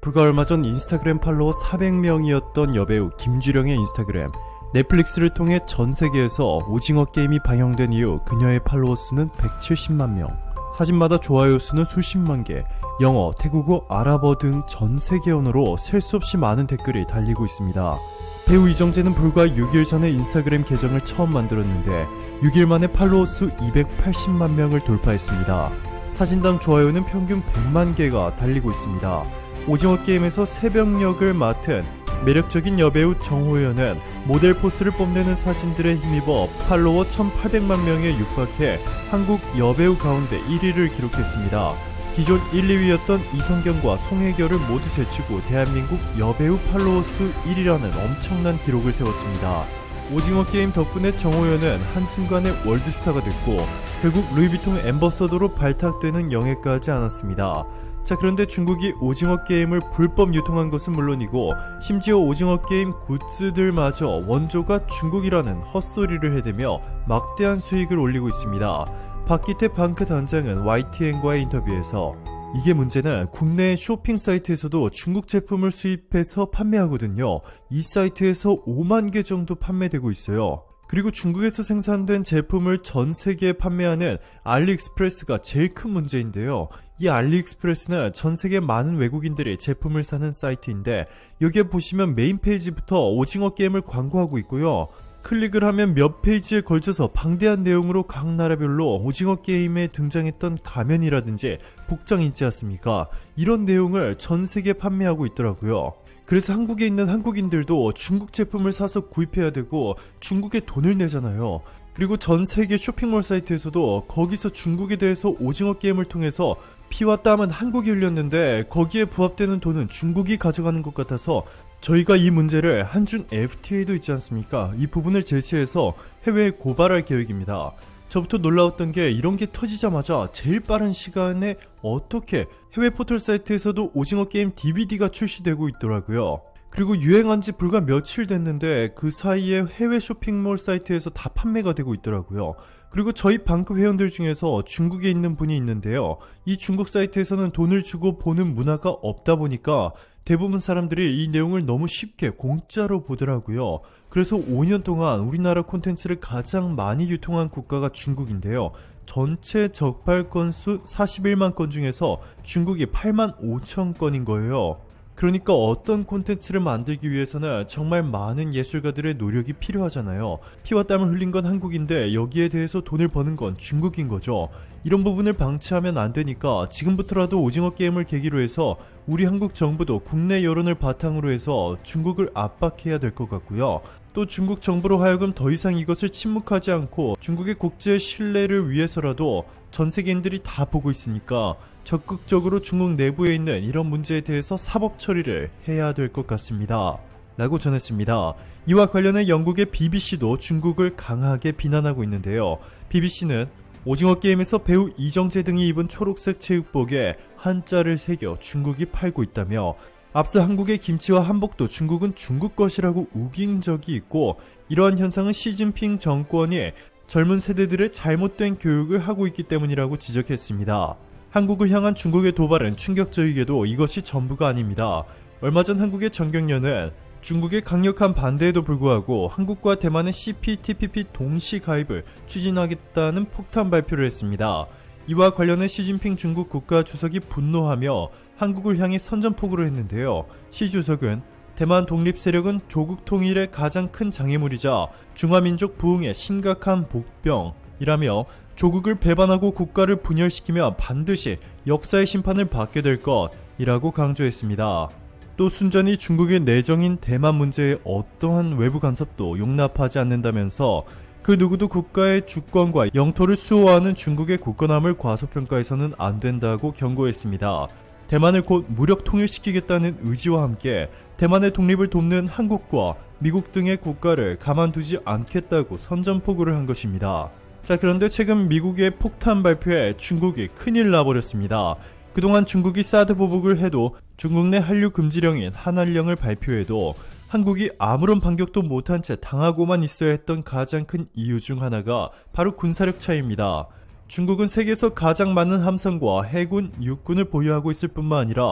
불과 얼마 전 인스타그램 팔로워 400명이었던 여배우 김주령의 인스타그램, 넷플릭스를 통해 전 세계에서 오징어 게임이 방영된 이후 그녀의 팔로워 수는 170만 명, 사진마다 좋아요 수는 수십만 개, 영어, 태국어, 아랍어 등 전 세계 언어로 셀 수 없이 많은 댓글이 달리고 있습니다. 배우 이정재는 불과 6일 전에 인스타그램 계정을 처음 만들었는데 6일 만에 팔로워 수 280만 명을 돌파했습니다. 사진당 좋아요는 평균 100만 개가 달리고 있습니다. 오징어 게임에서 새벽 역을 맡은 매력적인 여배우 정호연은 모델 포스를 뽐내는 사진들에 힘입어 팔로워 1800만 명에 육박해 한국 여배우 가운데 1위를 기록했습니다. 기존 1, 2위였던 이성경과 송혜교를 모두 제치고 대한민국 여배우 팔로워 수 1위라는 엄청난 기록을 세웠습니다. 오징어 게임 덕분에 정호연은 한순간에 월드스타가 됐고 결국 루이비통 앰버서더로 발탁되는 영예까지 안았습니다. 자, 그런데 중국이 오징어 게임을 불법 유통한 것은 물론이고 심지어 오징어 게임 굿즈들마저 원조가 중국이라는 헛소리를 해대며 막대한 수익을 올리고 있습니다. 박기태 방크 단장은 YTN과의 인터뷰에서 이게 문제는 국내 쇼핑 사이트에서도 중국 제품을 수입해서 판매하거든요. 이 사이트에서 5만 개 정도 판매되고 있어요. 그리고 중국에서 생산된 제품을 전 세계에 판매하는 알리익스프레스가 제일 큰 문제인데요. 이 알리익스프레스는 전 세계 많은 외국인들이 제품을 사는 사이트인데 여기에 보시면 메인 페이지부터 오징어 게임을 광고하고 있고요. 클릭을 하면 몇 페이지에 걸쳐서 방대한 내용으로 각 나라별로 오징어 게임에 등장했던 가면이라든지 복장이 있지 않습니까? 이런 내용을 전 세계에 판매하고 있더라고요. 그래서 한국에 있는 한국인들도 중국 제품을 사서 구입해야 되고 중국에 돈을 내잖아요. 그리고 전 세계 쇼핑몰 사이트에서도 거기서 중국에 대해서 오징어 게임을 통해서 피와 땀은 한국이 흘렸는데 거기에 부합되는 돈은 중국이 가져가는 것 같아서 저희가 이 문제를 한중 FTA도 있지 않습니까? 이 부분을 제시해서 해외에 고발할 계획입니다. 저부터 놀라웠던 게 이런 게 터지자마자 제일 빠른 시간에 어떻게 해외 포털 사이트에서도 오징어 게임 DVD가 출시되고 있더라고요. 그리고 유행한 지 불과 며칠 됐는데 그 사이에 해외 쇼핑몰 사이트에서 다 판매가 되고 있더라고요. 그리고 저희 방크 회원들 중에서 중국에 있는 분이 있는데요. 이 중국 사이트에서는 돈을 주고 보는 문화가 없다 보니까 대부분 사람들이 이 내용을 너무 쉽게 공짜로 보더라고요. 그래서 5년 동안 우리나라 콘텐츠를 가장 많이 유통한 국가가 중국인데요. 전체 적발 건수 41만 건 중에서 중국이 8만 5천 건인 거예요. 그러니까 어떤 콘텐츠를 만들기 위해서는 정말 많은 예술가들의 노력이 필요하잖아요. 피와 땀을 흘린 건 한국인데 여기에 대해서 돈을 버는 건 중국인 거죠. 이런 부분을 방치하면 안 되니까 지금부터라도 오징어 게임을 계기로 해서 우리 한국 정부도 국내 여론을 바탕으로 해서 중국을 압박해야 될 것 같고요. 또 중국 정부로 하여금 더 이상 이것을 침묵하지 않고 중국의 국제 신뢰를 위해서라도 전 세계인들이 다 보고 있으니까 적극적으로 중국 내부에 있는 이런 문제에 대해서 사법 처리를 해야 될 것 같습니다. 라고 전했습니다. 이와 관련해 영국의 BBC도 중국을 강하게 비난하고 있는데요. BBC는 오징어 게임에서 배우 이정재 등이 입은 초록색 체육복에 한자를 새겨 중국이 팔고 있다며 앞서 한국의 김치와 한복도 중국은 중국 것이라고 우긴 적이 있고 이러한 현상은 시진핑 정권이 젊은 세대들의 잘못된 교육을 하고 있기 때문이라고 지적했습니다. 한국을 향한 중국의 도발은 충격적이게도 이것이 전부가 아닙니다. 얼마 전 한국의 정경련은 중국의 강력한 반대에도 불구하고 한국과 대만의 CPTPP 동시 가입을 추진하겠다는 폭탄 발표를 했습니다. 이와 관련해 시진핑 중국 국가주석이 분노하며 한국을 향해 선전포고를 했는데요. 시 주석은 대만 독립 세력은 조국 통일의 가장 큰 장애물이자 중화민족 부흥의 심각한 복병이라며 조국을 배반하고 국가를 분열시키면 반드시 역사의 심판을 받게 될 것이라고 강조했습니다. 또 순전히 중국의 내정인 대만 문제에 어떠한 외부 간섭도 용납하지 않는다면서 그 누구도 국가의 주권과 영토를 수호하는 중국의 굳건함을 과소평가해서는 안 된다고 경고했습니다. 대만을 곧 무력 통일시키겠다는 의지와 함께 대만의 독립을 돕는 한국과 미국 등의 국가를 가만두지 않겠다고 선전포고를 한 것입니다. 자, 그런데 최근 미국의 폭탄 발표에 중국이 큰일 나버렸습니다. 그동안 중국이 사드 보복을 해도 중국 내 한류 금지령인 한한령을 발표해도 한국이 아무런 반격도 못한 채 당하고만 있어야 했던 가장 큰 이유 중 하나가 바로 군사력 차이입니다. 중국은 세계에서 가장 많은 함선과 해군, 육군을 보유하고 있을 뿐만 아니라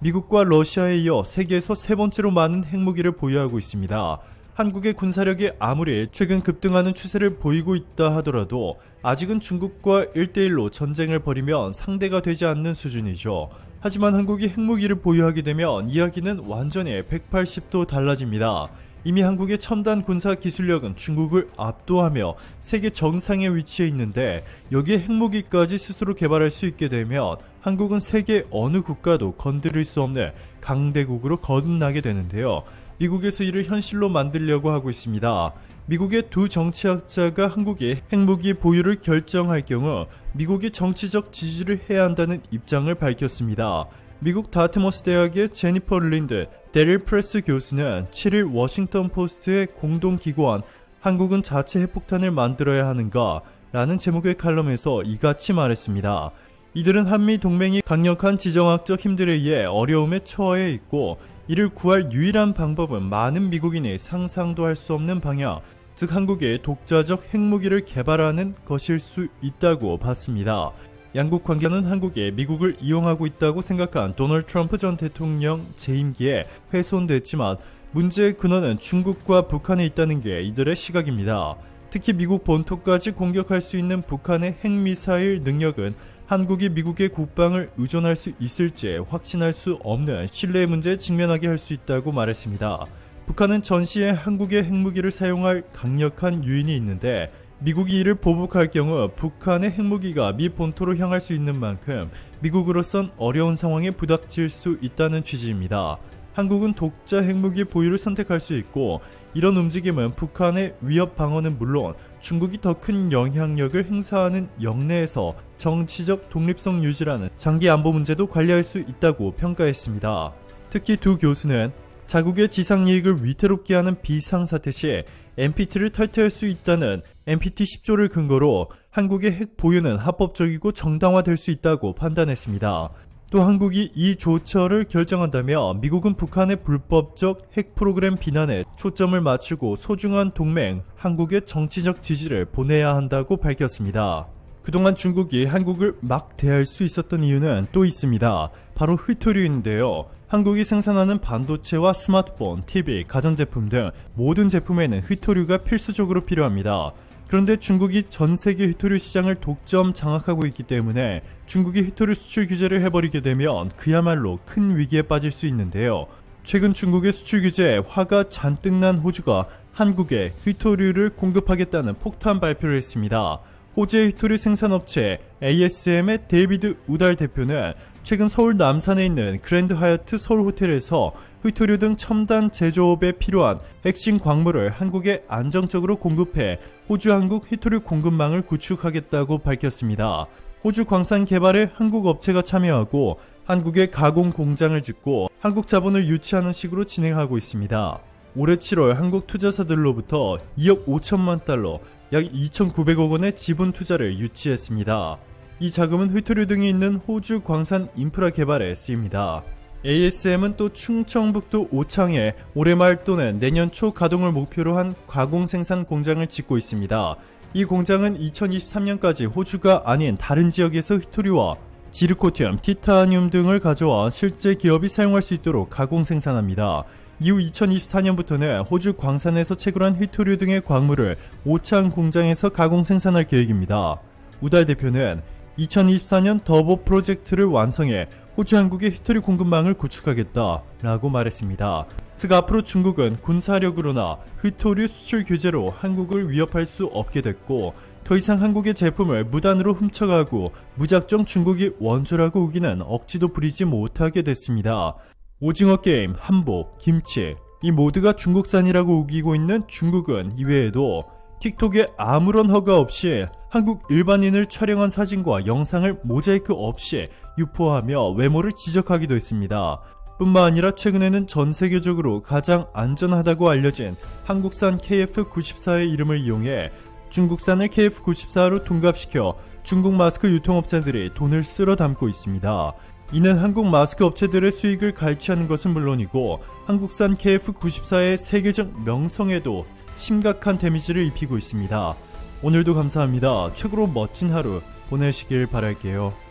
미국과 러시아에 이어 세계에서 세 번째로 많은 핵무기를 보유하고 있습니다. 한국의 군사력이 아무리 최근 급등하는 추세를 보이고 있다 하더라도 아직은 중국과 1대1로 전쟁을 벌이면 상대가 되지 않는 수준이죠. 하지만 한국이 핵무기를 보유하게 되면 이야기는 완전히 180도 달라집니다. 이미 한국의 첨단 군사 기술력은 중국을 압도하며 세계 정상에 위치해 있는데 여기에 핵무기까지 스스로 개발할 수 있게 되면 한국은 세계 어느 국가도 건드릴 수 없는 강대국으로 거듭나게 되는데요. 미국에서 이를 현실로 만들려고 하고 있습니다. 미국의 두 정치학자가 한국의 핵무기 보유를 결정할 경우 미국이 정치적 지지를 해야 한다는 입장을 밝혔습니다. 미국 다트머스 대학의 제니퍼 린드, 데릴 프레스 교수는 7일 워싱턴 포스트에 공동 기고한 한국은 자체 핵폭탄을 만들어야 하는가? 라는 제목의 칼럼에서 이같이 말했습니다. 이들은 한미 동맹이 강력한 지정학적 힘들에 의해 어려움에 처해 있고 이를 구할 유일한 방법은 많은 미국인이 상상도 할 수 없는 방향, 즉 한국의 독자적 핵무기를 개발하는 것일 수 있다고 봤습니다. 양국 관계는 한국이 미국을 이용하고 있다고 생각한 도널드 트럼프 전 대통령 재임기에 훼손됐지만 문제의 근원은 중국과 북한에 있다는 게 이들의 시각입니다. 특히 미국 본토까지 공격할 수 있는 북한의 핵미사일 능력은 한국이 미국의 국방을 의존할 수 있을지 확신할 수 없는 신뢰 문제에 직면하게 할 수 있다고 말했습니다. 북한은 전시에 한국의 핵무기를 사용할 강력한 유인이 있는데 미국이 이를 보복할 경우 북한의 핵무기가 미 본토로 향할 수 있는 만큼 미국으로선 어려운 상황에 부닥칠 수 있다는 취지입니다. 한국은 독자 핵무기 보유를 선택할 수 있고 이런 움직임은 북한의 위협 방어는 물론 중국이 더 큰 영향력을 행사하는 영내에서 정치적 독립성 유지라는 장기 안보 문제도 관리할 수 있다고 평가했습니다. 특히 두 교수는 자국의 지상이익을 위태롭게 하는 비상사태 시 NPT를 탈퇴할 수 있다는 NPT 10조를 근거로 한국의 핵 보유는 합법적이고 정당화될 수 있다고 판단했습니다. 또 한국이 이 조처를 결정한다면 미국은 북한의 불법적 핵 프로그램 비난에 초점을 맞추고 소중한 동맹 한국의 정치적 지지를 보내야 한다고 밝혔습니다. 그동안 중국이 한국을 막 대할 수 있었던 이유는 또 있습니다. 바로 휘토류인데요. 한국이 생산하는 반도체와 스마트폰, TV, 가전제품 등 모든 제품에는 휘토류가 필수적으로 필요합니다. 그런데 중국이 전 세계 휘토류 시장을 독점 장악하고 있기 때문에 중국이 휘토류 수출 규제를 해버리게 되면 그야말로 큰 위기에 빠질 수 있는데요. 최근 중국의 수출 규제에 화가 잔뜩 난 호주가 한국에 휘토류를 공급하겠다는 폭탄 발표를 했습니다. 호주의 휘토류 생산업체 ASM의 데이비드 우달 대표는 최근 서울 남산에 있는 그랜드 하얏트 서울 호텔에서 휘토류 등 첨단 제조업에 필요한 핵심 광물을 한국에 안정적으로 공급해 호주 한국 휘토류 공급망을 구축하겠다고 밝혔습니다. 호주 광산 개발에 한국 업체가 참여하고 한국에 가공 공장을 짓고 한국 자본을 유치하는 식으로 진행하고 있습니다. 올해 7월 한국 투자사들로부터 2억 5천만 달러, 약 2,900억 원의 지분 투자를 유치했습니다. 이 자금은 휘토류 등이 있는 호주 광산 인프라 개발에 쓰입니다. ASM은 또 충청북도 오창에 올해 말 또는 내년 초 가동을 목표로 한 가공 생산 공장을 짓고 있습니다. 이 공장은 2023년까지 호주가 아닌 다른 지역에서 휘토류와 지르코늄, 티타늄 등을 가져와 실제 기업이 사용할 수 있도록 가공 생산합니다. 이후 2024년부터는 호주 광산에서 채굴한 휘토류 등의 광물을 오창 공장에서 가공 생산할 계획입니다. 우달 대표는 2024년 더보 프로젝트를 완성해 호주 한국의 휘토류 공급망을 구축하겠다라고 말했습니다. 즉 앞으로 중국은 군사력으로나 휘토류 수출 규제로 한국을 위협할 수 없게 됐고 더 이상 한국의 제품을 무단으로 훔쳐가고 무작정 중국이 원조라고 우기는 억지도 부리지 못하게 됐습니다. 오징어 게임, 한복, 김치 이 모두가 중국산이라고 우기고 있는 중국은 이외에도 틱톡에 아무런 허가 없이 한국 일반인을 촬영한 사진과 영상을 모자이크 없이 유포하며 외모를 지적하기도 했습니다. 뿐만 아니라 최근에는 전 세계적으로 가장 안전하다고 알려진 한국산 KF94의 이름을 이용해 중국산을 KF94로 둔갑시켜 중국 마스크 유통업체들이 돈을 쓸어 담고 있습니다. 이는 한국 마스크 업체들의 수익을 갈취하는 것은 물론이고 한국산 KF94의 세계적 명성에도 심각한 데미지를 입히고 있습니다. 오늘도 감사합니다. 최고로 멋진 하루 보내시길 바랄게요.